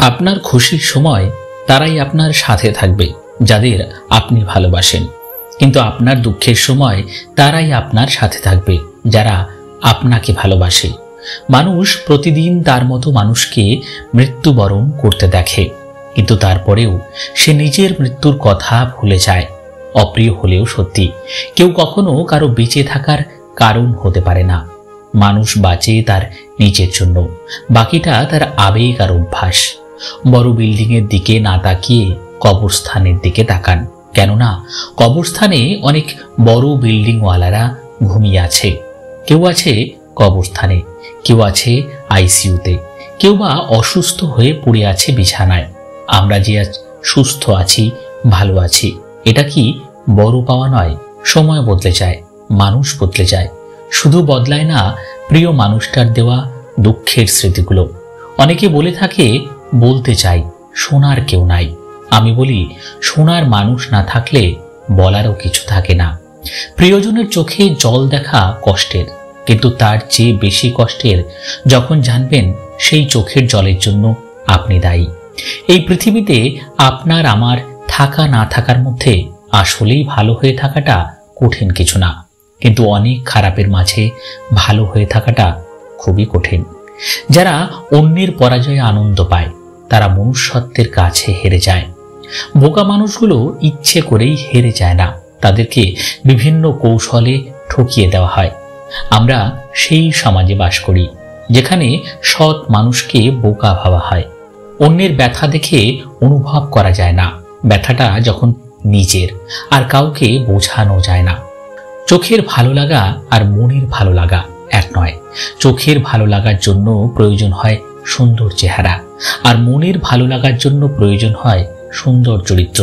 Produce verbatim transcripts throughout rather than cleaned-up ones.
আপনার খুশির সময় তারাই আপনার সাথে থাকবে যাদের আপনি ভালোবাসেন, কিন্তু আপনার দুঃখের সময় তারাই আপনার সাথে থাকবে যারা আপনাকে ভালোবাসে। মানুষ প্রতিদিন তার মতো মানুষকে মৃত্যুবরণ করতে দেখে, কিন্তু তারপরেও সে নিজের মৃত্যুর কথা ভুলে যায়। অপ্রিয় হলেও সত্যি, কেউ কখনো কারো বেঁচে থাকার কারণ হতে পারে না। মানুষ বাঁচে তার নিজের জন্য, বাকিটা তার আবেগ আর অভ্যাস। বড় বিল্ডিং এর দিকে না তাকিয়ে কবরস্থানের দিকে তাকান, কেননা কবরস্থানে অনেক বড় বিল্ডিংওয়ালারা ঘুমিয়ে আছে। কেউ আছে কবরস্থানে, কেউ আছে আইসিইউতে, কেউ বা অসুস্থ হয়ে পড়ে আছে বিছানায়। আমরা যে আজ সুস্থ আছি, ভালো আছি, এটা কি বড় পাওয়া নয়? সময় বদলে যায়, মানুষ বদলে যায়, শুধু বদলায় না প্রিয় মানুষটার দেওয়া দুঃখের স্মৃতিগুলো। অনেকে বলে থাকে, বলতে চাই, শোনার কেউ নাই। আমি বলি, শোনার মানুষ না থাকলে বলারও কিছু থাকে না। প্রিয়জনের চোখে জল দেখা কষ্টের, কিন্তু তার চেয়ে বেশি কষ্টের যখন জানবেন সেই চোখের জলের জন্য আপনি দায়ী। এই পৃথিবীতে আপনার আমার থাকা না থাকার মধ্যে আসলেই ভালো হয়ে থাকাটা কঠিন কিছু না, কিন্তু অনেক খারাপের মাঝে ভালো হয়ে থাকাটা খুবই কঠিন। যারা অন্যের পরাজয়ে আনন্দ পায় তারা মনুষ্যত্বের কাছে হেরে যায়। বোকা মানুষগুলো ইচ্ছে করেই হেরে যায় না, তাদেরকে বিভিন্ন কৌশলে ঠকিয়ে দেওয়া হয়। আমরা সেই সমাজে বাস করি যেখানে সৎ মানুষকে বোকা ভাবা হয়। অন্যের ব্যথা দেখে অনুভব করা যায় না, ব্যথাটা যখন নিজের আর কাউকে বোঝানো যায় না। চোখের ভালো লাগা আর মনের ভালো লাগা এক নয়। চোখের ভালো লাগার জন্য প্রয়োজন হয় সুন্দর চেহারা, আর মনের ভালো লাগার জন্য প্রয়োজন হয় সুন্দর চরিত্র।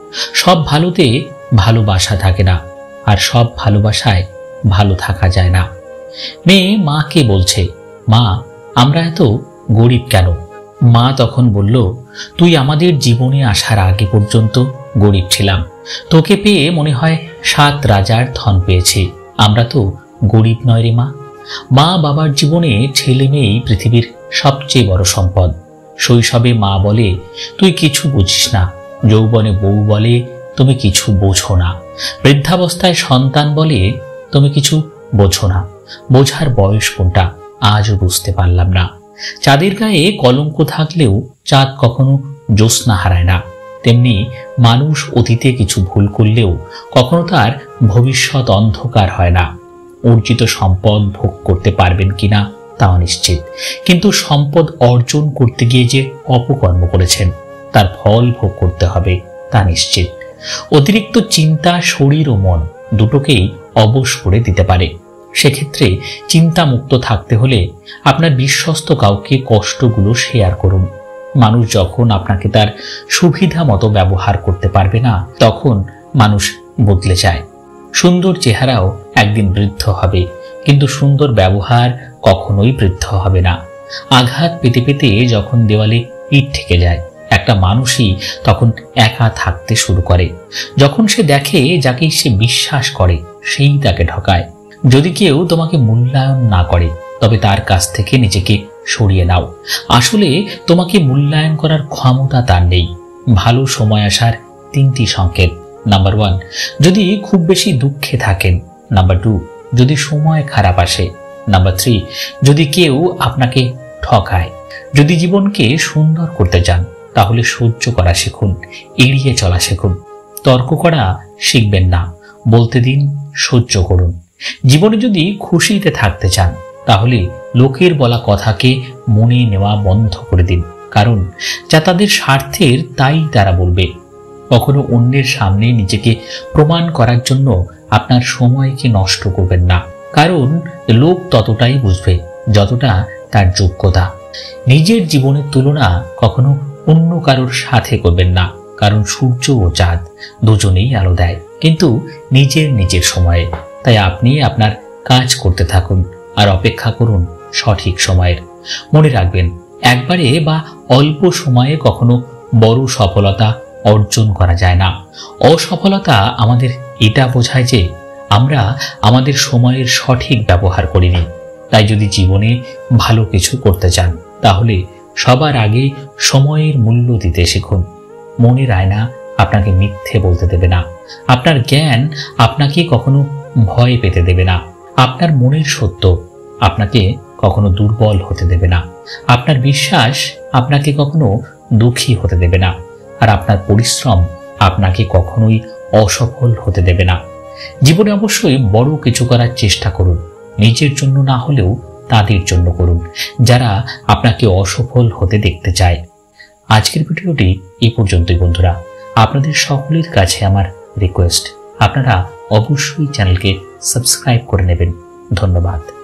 সব ভালোতে ভালোবাসা থাকে না, আর সব ভালোবাসায় ভালো থাকা যায় না। মেয়ে মাকে বলছে, মা আমরা এত গরিব কেন? মা তখন বলল, তুই আমাদের জীবনে আসার আগে পর্যন্ত গরিব ছিলাম, তোকে পেয়ে মনে হয় সাত রাজার ধন পেয়েছি। আমরা তো গরিব নয় রে মা। মা বাবার জীবনে ছেলে মেয়েই পৃথিবীর সবচেয়ে বড় সম্পদ। শৈশবে মা বলে, তুই কিছু বুঝিস না। যৌবনে বউ বলে, তুমি কিছু বোঝো না। বৃদ্ধাবস্থায় সন্তান বলে, তুমি কিছু বোঝো না। বোঝার বয়স কোনটা আজও বুঝতে পারলাম না। চাঁদের গায়ে কলঙ্ক থাকলেও চাঁদ কখনো জ্যোৎস্না হারায় না। তেমনি মানুষ অতীতে কিছু ভুল করলেও কখনো তার ভবিষ্যৎ অন্ধকার হয় না। অর্জিত সম্পদ ভোগ করতে পারবেন কিনা তা অনিশ্চিত, কিন্তু সম্পদ অর্জন করতে গিয়ে যে অপকর্ম করেছেন তার ফল ভোগ করতে হবে তা নিশ্চিত। অতিরিক্ত চিন্তা শরীর ও মন দুটোকেই অবশ করে দিতে পারে। সেক্ষেত্রে চিন্তামুক্ত থাকতে হলে আপনার বিশ্বস্ত কাউকে কষ্টগুলো শেয়ার করুন। মানুষ যখন আপনাকে তার সুবিধা মতো ব্যবহার করতে পারবে না, তখন মানুষ বদলে যায়। সুন্দর চেহারাও একদিন বৃদ্ধ হবে, কিন্তু সুন্দর ব্যবহার কখনোই বৃদ্ধ হবে না। আঘাত পেতে পেতে যখন দেওয়ালে ইট ঠেকে যায়, একটা মানুষই তখন একা থাকতে শুরু করে। যখন সে দেখে যাকে সে বিশ্বাস করে সেই তাকে ঠকায়। যদি কেউ তোমাকে মূল্যায়ন না করে তবে তার কাছ থেকে নিজেকে সরিয়ে নাও। আসলে তোমাকে মূল্যায়ন করার ক্ষমতা তার নেই। ভালো সময় আসার তিনটি সংকেত। নাম্বার ওয়ান, যদি খুব বেশি দুঃখে থাকেন। নাম্বার টু, যদি সময় খারাপ আসে। নাম্বার থ্রি, যদি কেউ আপনাকে ঠকায়। যদি জীবনকে সুন্দর করতে চান তাহলে সহ্য করা শিখুন, এড়িয়ে চলা শিখুন। তর্ক করা শিখবেন না, বলতে দিন, সহ্য করুন। জীবনে যদি খুশিতে থাকতে চান তাহলে লোকের বলা কথাকে মনে নেওয়া বন্ধ করে দিন, কারণ যা তাদের স্বার্থের তাই তারা বলবে। কখনো অন্যের সামনে নিজেকে প্রমাণ করার জন্য আপনার সময়কে নষ্ট করবেন না, কারণ লোক ততটাই বুঝবে যতটা তার যোগ্যতা। নিজের জীবনের তুলনা কখনো অন্য কারোর সাথে করবেন না, কারণ সূর্য ও চাঁদ দুজনেই আলো দেয়, কিন্তু নিজের নিজের সময়ে। তাই আপনি আপনার কাজ করতে থাকুন আর অপেক্ষা করুন সঠিক সময়ের। মনে রাখবেন, একবারে বা অল্প সময়ে কখনো বড় সফলতা অর্জন করা যায় না। অসফলতা আমাদের এটা বোঝায় যে আমরা আমাদের সময়ের সঠিক ব্যবহার করিনি। তাই যদি জীবনে ভালো কিছু করতে চান তাহলে সবার আগে সময়ের মূল্য দিতে শিখুন। মনের আয়না আপনাকে মিথ্যে বলতে দেবে না। আপনার জ্ঞান আপনাকে কখনো ভয় পেতে দেবে না। আপনার মনের সত্য আপনাকে কখনো দুর্বল হতে দেবে না। আপনার বিশ্বাস আপনাকে কখনো দুঃখী হতে দেবে না। আর আপনার পরিশ্রম আপনাকে কখনোই অসফল হতে দেবে না। জীবনে অবশ্যই বড় কিছু করার চেষ্টা করুন। নিজের জন্য না হলেও তাদের জন্য করুন যারা আপনাকে অসফল হতে দেখতে চায়। আজকের ভিডিওটি এই পর্যন্তই বন্ধুরা। আপনাদের সকলের কাছে আমার রিকোয়েস্ট, আপনারা অবশ্যই চ্যানেলকে সাবস্ক্রাইব করে নেবেন। ধন্যবাদ।